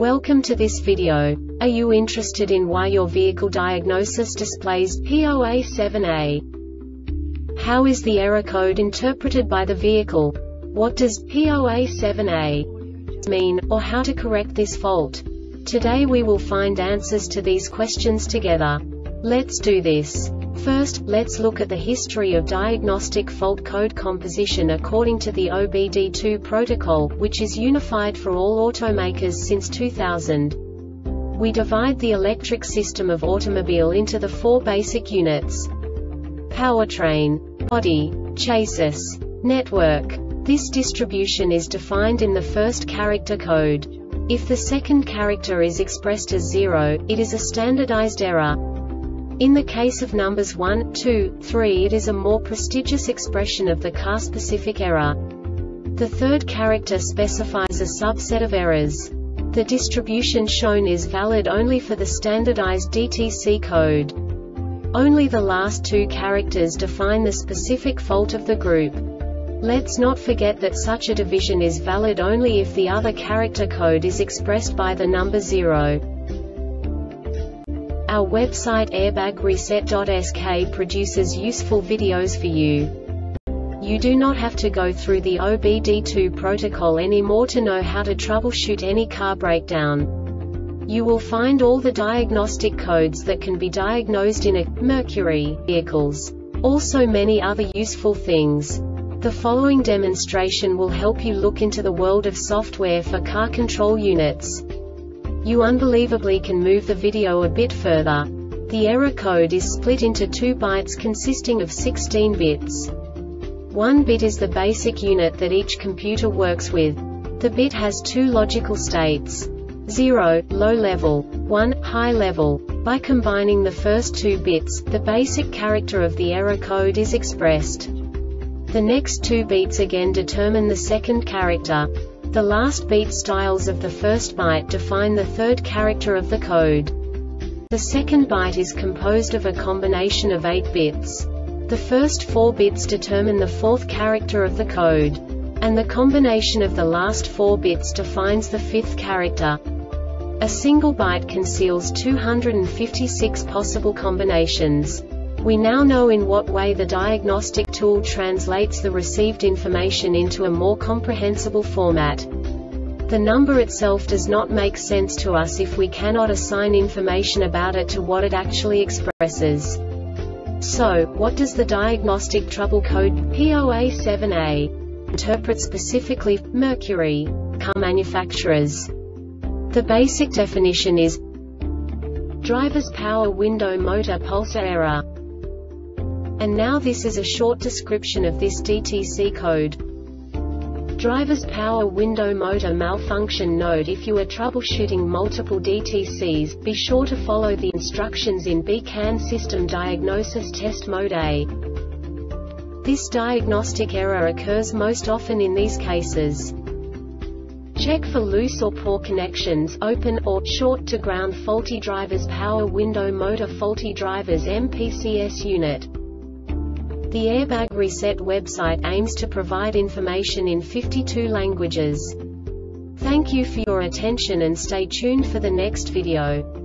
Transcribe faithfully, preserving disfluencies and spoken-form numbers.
Welcome to this video. Are you interested in why your vehicle diagnosis displays P zero A seven A? How is the error code interpreted by the vehicle? What does P zero A seven A mean, or how to correct this fault? Today we will find answers to these questions together. Let's do this. First, let's look at the history of diagnostic fault code composition according to the O B D two protocol, which is unified for all automakers since two thousand. We divide the electric system of automobile into the four basic units: powertrain, body, chassis, network. This distribution is defined in the first character code. If the second character is expressed as zero, it is a standardized error. In the case of numbers one, two, three, it is a more prestigious expression of the car-specific error. The third character specifies a subset of errors. The distribution shown is valid only for the standardized D T C code. Only the last two characters define the specific fault of the group. Let's not forget that such a division is valid only if the other character code is expressed by the number zero. Our website airbag reset dot S K produces useful videos for you. You do not have to go through the O B D two protocol anymore to know how to troubleshoot any car breakdown. You will find all the diagnostic codes that can be diagnosed in a Mercury vehicles. Also many other useful things. The following demonstration will help you look into the world of software for car control units. You unbelievably can move the video a bit further. The error code is split into two bytes consisting of sixteen bits. One bit is the basic unit that each computer works with. The bit has two logical states: zero, low level, one, high level. By combining the first two bits, the basic character of the error code is expressed. The next two beats again determine the second character. The last beat styles of the first byte define the third character of the code. The second byte is composed of a combination of eight bits. The first four bits determine the fourth character of the code. And the combination of the last four bits defines the fifth character. A single byte conceals two hundred fifty-six possible combinations. We now know in what way the diagnostic tool translates the received information into a more comprehensible format. The number itself does not make sense to us if we cannot assign information about it to what it actually expresses. So, what does the diagnostic trouble code P zero A seven A interpret specifically for Mercury car manufacturers? The basic definition is driver's power window motor pulsar error. And now this is a short description of this D T C code. Driver's power window motor malfunction. Note: if you are troubleshooting multiple D T Cs, be sure to follow the instructions in B CAN System Diagnosis Test Mode A. This diagnostic error occurs most often in these cases: check for loose or poor connections, open or short to ground, faulty driver's power window motor, faulty driver's M P C S unit. The Airbag Reset website aims to provide information in fifty-two languages. Thank you for your attention and stay tuned for the next video.